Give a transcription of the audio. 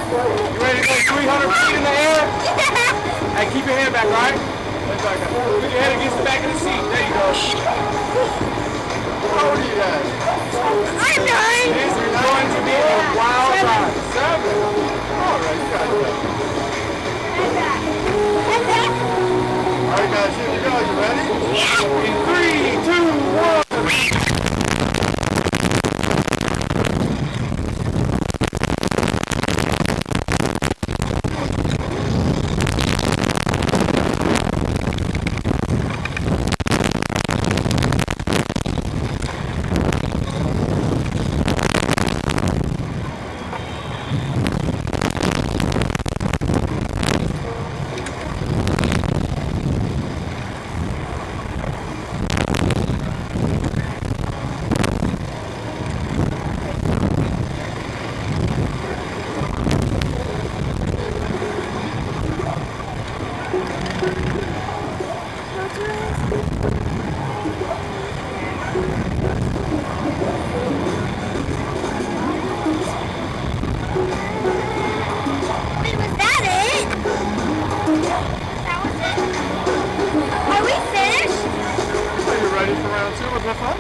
You ready to go 300 feet in the air? Hey, keep your hand back, all right? Put your head against the back of the seat. There you go. How old are you guys? I'm 9. This is going to be a wild ride. 7. All right, you got it. All right, guys, here we go. You ready? Yeah. In 3, 2, 1. Ready for round 2 with my phone?